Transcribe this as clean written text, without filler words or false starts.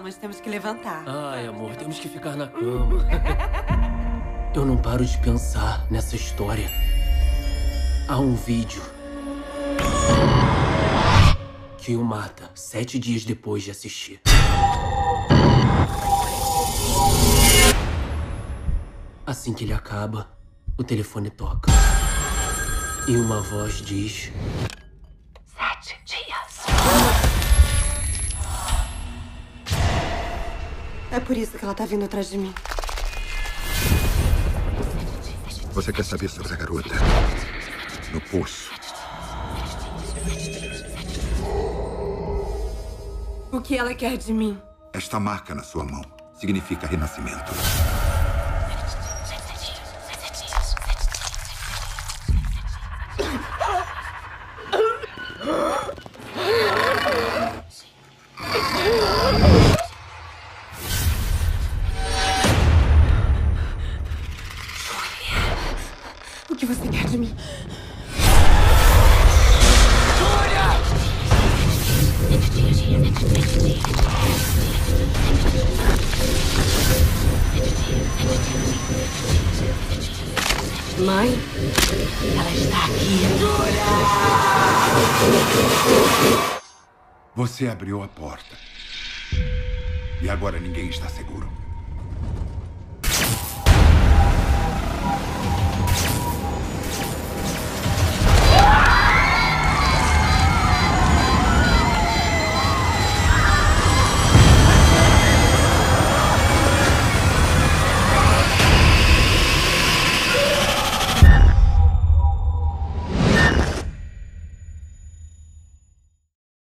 mas temos que levantar. Ai, amor, temos que ficar na cama. Eu não paro de pensar nessa história. Há um vídeo que o mata 7 dias depois de assistir. Assim que ele acaba, o telefone toca. E uma voz diz... 7 dias. É por isso que ela tá vindo atrás de mim. Você quer saber sobre a garota? No poço. O que ela quer de mim? Esta marca na sua mão significa renascimento. O que você quer de mim? Mãe, ela está aqui. Você abriu a porta. E agora ninguém está seguro.